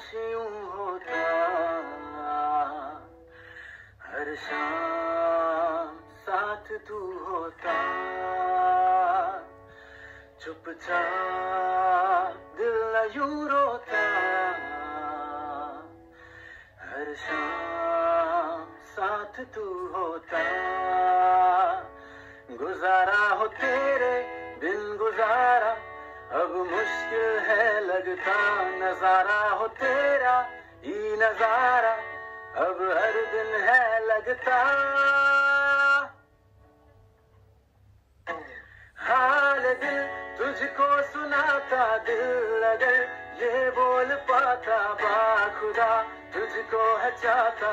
काश यूं होता हर शाम साथ तू होता, चुपचाप दिल न यूं रोता, हर शाम साथ तू होता। गुजारा हो तेरे दिन गुजारा, अब मुश्किल है लगता, नजारा हो तेरा ही नजारा, अब हर दिन है लगता। हाल दिल तुझको सुनाता, दिल अगर ये बोल पाता, बाखुदा तुझको है चाहता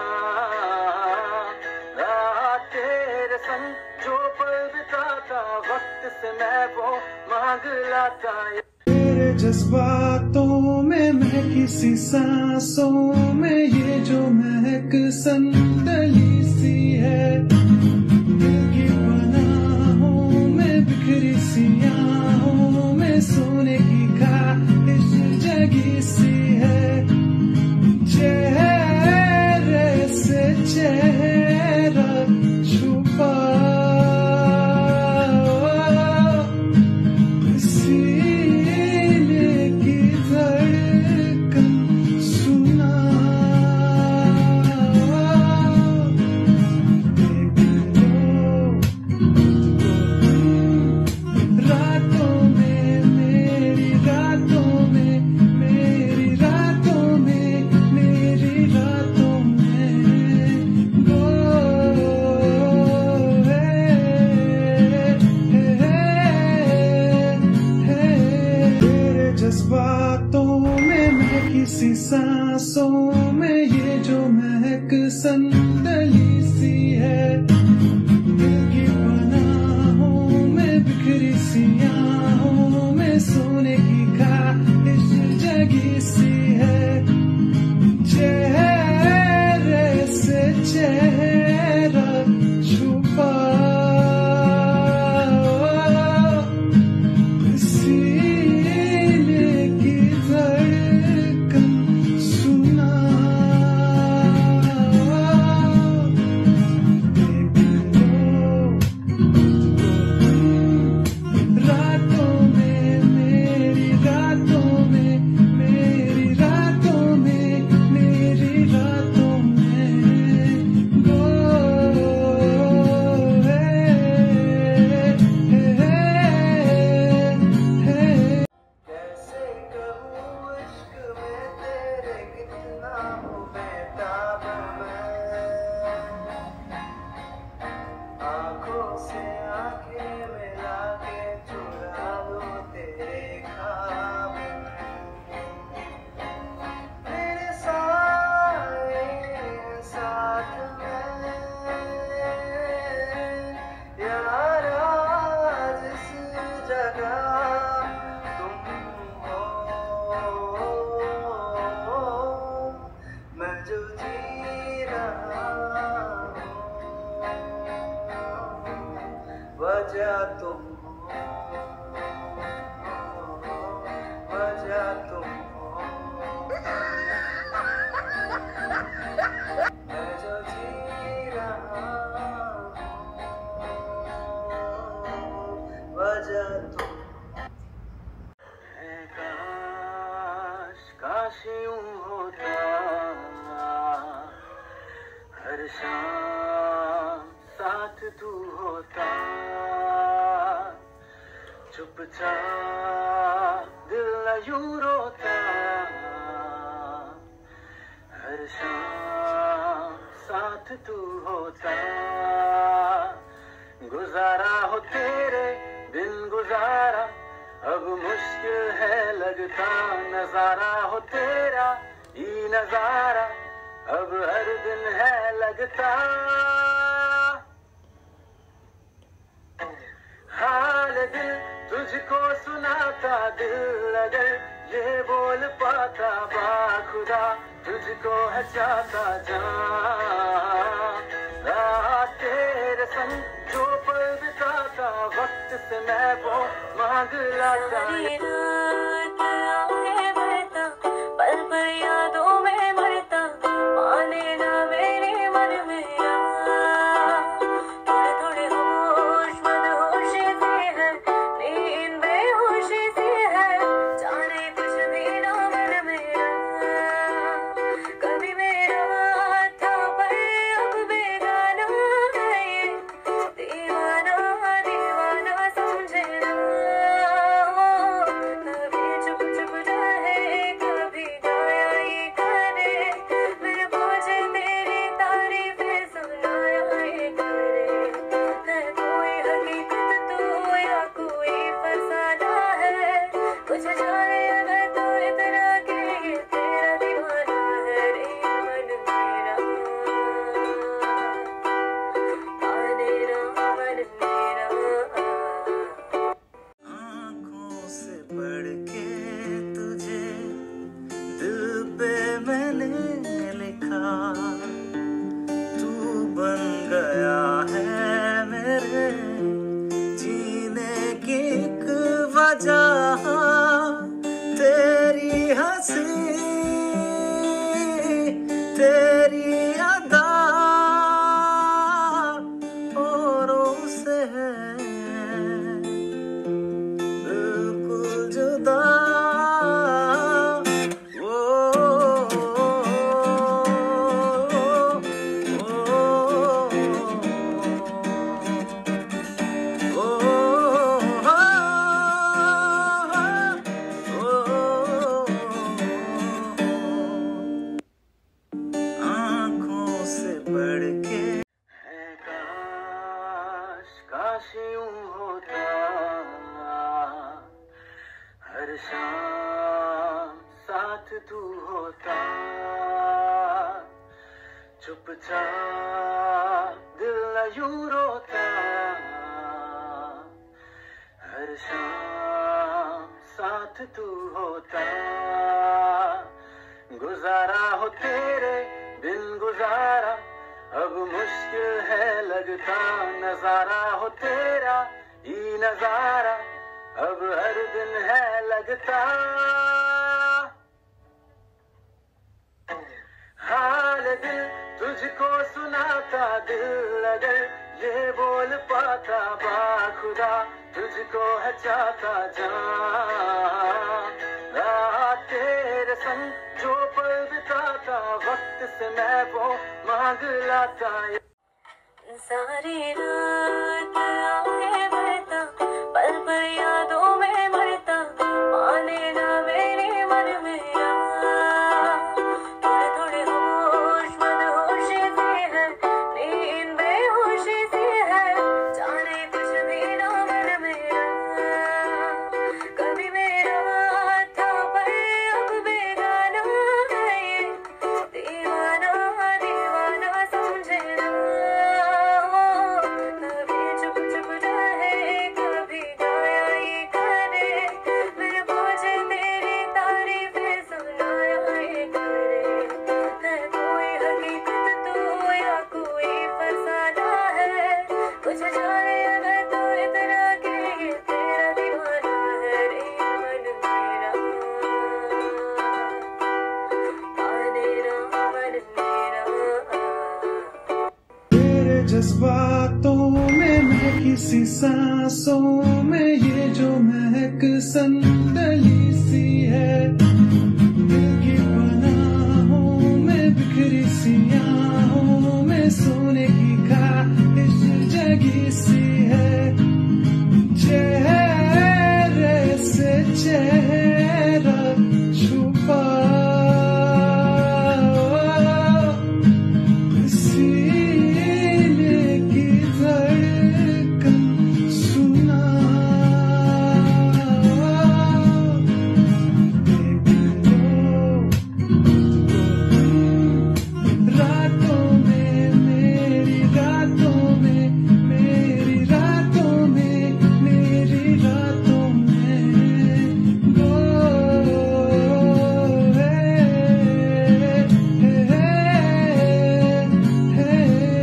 जान। रात तेरे संग जो पल बिताता, वक्त से मैं वो मांग लाता। तेरे जज्बातों में महकी सी सांसों में ये जो महक संदली सी है, दिल की पनाहों में बिखरी सी आहों में सोने की ख्वाहिश जगी सी है। चेहरे से चेहरा छुपा, जज्बातों में महकी सी सांसों में ये जो महक संदली सी है, दिल की पनाहों में बिखरी सी आहों में सोने की ख्वाहिश जगी सी है। चेहरे से चेहरा छुपा, वजह तुम हो, वजह तुम हो, मैं जो जी रहा हूँ, वजह तुम है। काश यूं होता हर शाम साथ तू होता, चुपचाप दिल न यूं रोता, हर शाम साथ तू होता। गुजारा हो तेरे दिन गुजारा, अब मुश्किल है लगता, नजारा हो तेरा ही नजारा, अब हर दिन है लगता। हाल दिल तुझको सुनाता, दिल अगर ये बोल पाता, बाखुदा तुझको है चाहता जान। रात तेरे संग जो पल बिताता, वक्त से मैं वो मांग लाता। पल पर चुपचाप दिल न यूं रोता, हर शाम साथ तू होता। गुजारा हो तेरे दिन गुजारा, अब मुश्किल है लगता नजारा हो तेरा ही नजारा, अब हर दिन है लगता। हाल दिल तुझको सुनाता, दिल अगर ये बोल पाता, बाखुदा तुझको है चाहता जान। रहा तेरे संग जो पल बिताता, वक्त से मैं वो मांग लाता। सारी रात आए बहता, पल पल यादों में मरता, माने ना मेरे मन मेरा। थोड़े थोड़े होश मदहोशी सी है, नींद बेहोशी सी है, जाने कुछ भी ना मन मेरा। कभी मेरा था पर अब बेगाना है ये, दीवाना दीवाना समझे ना। कभी चुप चुप रहे, कभी गाया ये करे, फिर मुझे तेरी तारीफें सुनाया ये करे। है कोई हकीकत तू या कोई फसाना है, कुछ जाने अगर तू इतना कि ये तेरा दीवाना है रे मन मेरा। माने ना मन मेरा। तेरे जज्बातों में महकी सी सांसों में, ये जो महक संदली सी है, दिल की पनाहों में बिखरी सी आहों में, सोने की ख्वाहिश जगी सी है। चेहरे से चेहरा छुपा, सीने की धड़कन सुना, देख लो रातों में, मेरी रातों में, मेरी रातों में, मेरी रातों में गो है।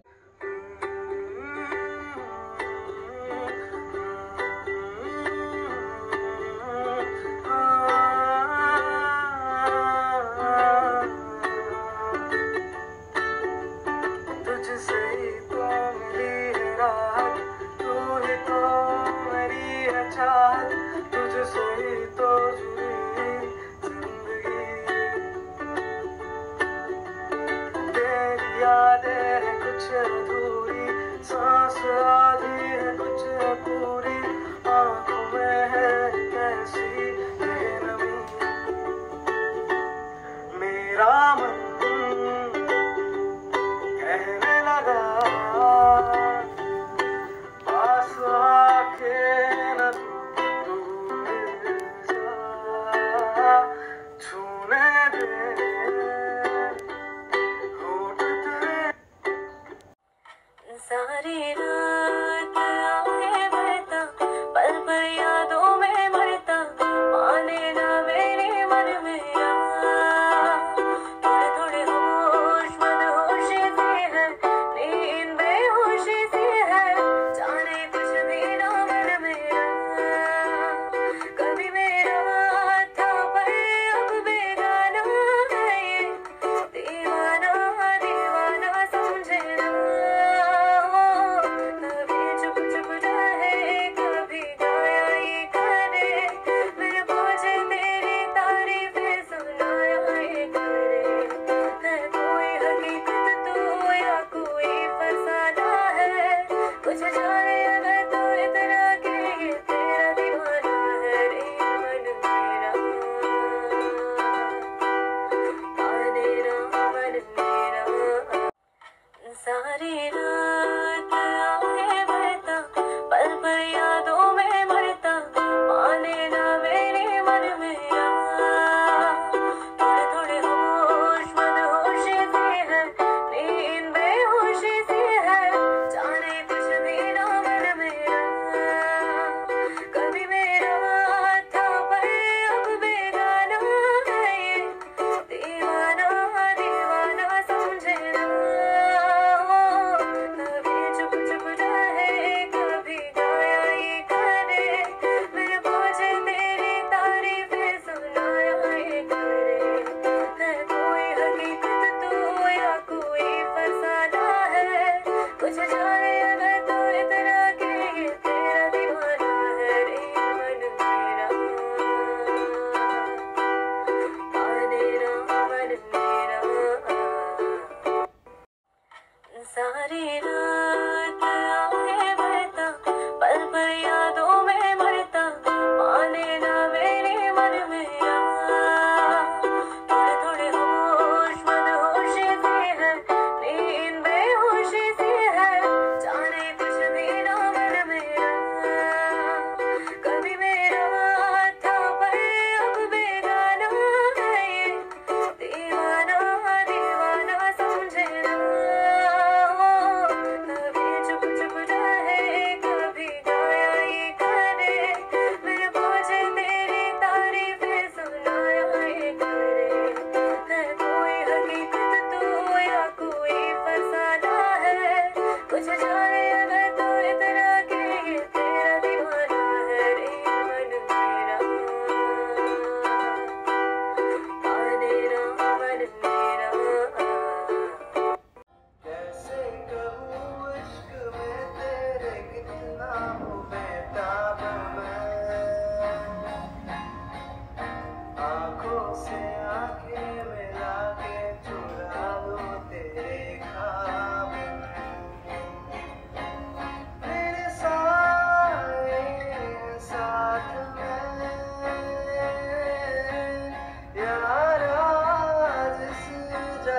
तुझसे ही तो मिली है राहत, तू ही तो मेरी है चाहत, तुझसे ही तो जुड़ी जिंदगी। तेरी यादें हैं कुछ अधूरी, सांस आधी है कुछ पूरी, आंखों में है कैसी ये नमी। मेरा मन कहने लगा, पास आके न दूर जा, छूने दे होठ तेरे। सारी रात आए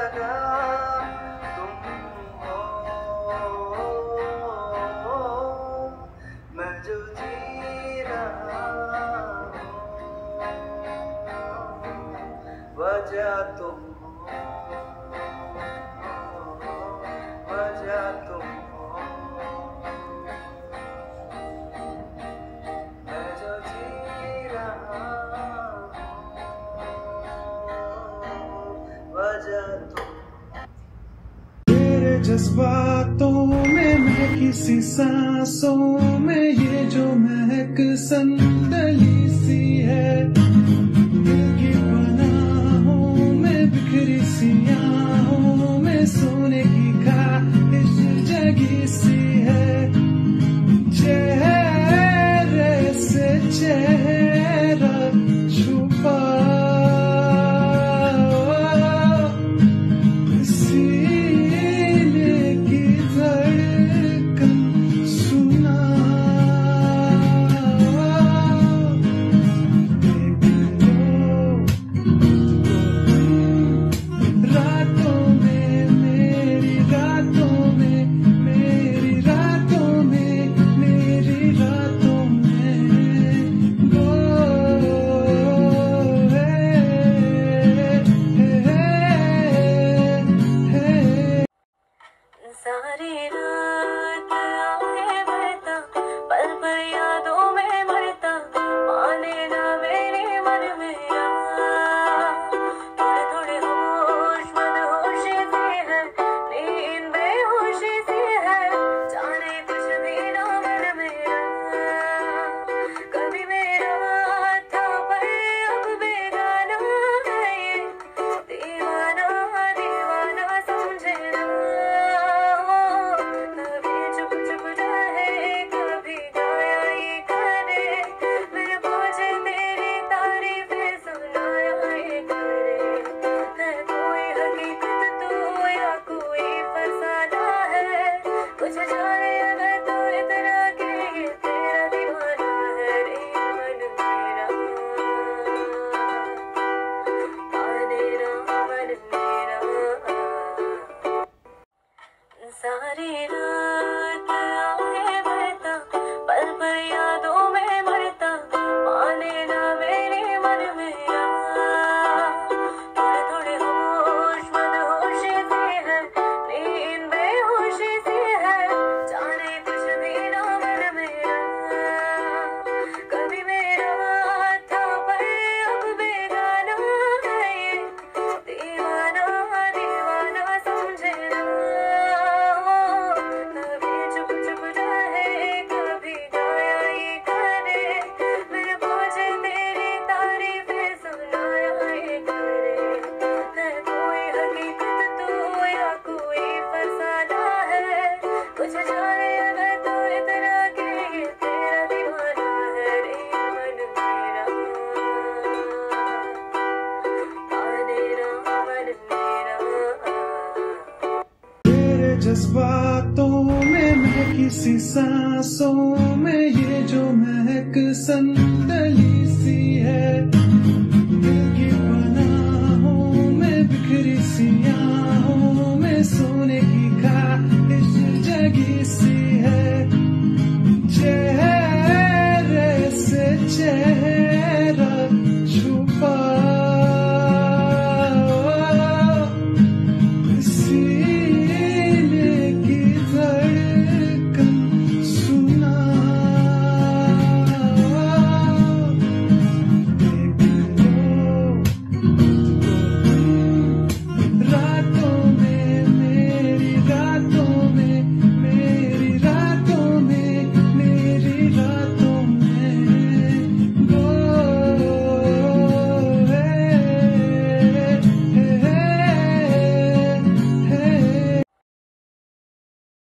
लगा तुम हो, मैं जो जी रहा हूँ, वजह तुम हो, वजह तुम हो, मैं जो जी रहा हूँ, वजह तुम। तेरे जज्बातों में महकी सी सांसों में ये जो महक संदली सी है, दिल की पनाहों में बिखरी सी आहों में सोने की खाहिश जगी सी है, चेहरे से चेहरा छुपा सीने की धड़कन सुना, देख लो रातों में मेरी रातों में मेरी रातों में मेरी रातों में गो सारी रात आए बहता, पल पल यादों में मरता, माने ना मेरे मन मेरा, थोड़े थोड़े होश मदहोशी सी है, नींद बेहोशी सी है, जाने कुछ भी ना मन मेरा, कभी मेरा था पर अब बेगाना है ये, दीवाना दीवाना समझे ना, कभी चुप चुप रहे कभी गाया ये करे, मेरे पहुंचे तेरी तारीफें सुनाया ये करे, है कोई हकीकत तू या कोई फसाना है, कुछ जाने अगर तू इतना कि ये तेरा दीवाना है रे मन मेरा, माने ना मन मेरा। सारी रात आए बहता, पल पल यादों में मरता, माने ना मेरे मन मेरा, थोड़े थोड़े होश मदहोशी सी है, नींद बेहोशी सी है, जाने कुछ भी ना मन मेरा, कभी मेरा था पर अब बेगाना है ये, दीवाना दीवाना समझे ना, कभी चुप चुप रहे कभी गाया ये करे, मेरे पहुंचे तेरी तारीफें सुनाया ये करे, है कोई हकीकत तू या कोई फसाना है, कुछ जाने अगर तू इतना कि ये तेरा दीवाना है रे मन मेरा, माने ना मन मेरा। तेरे जज्बातों में महकी सी सांसों में ये जो महक सन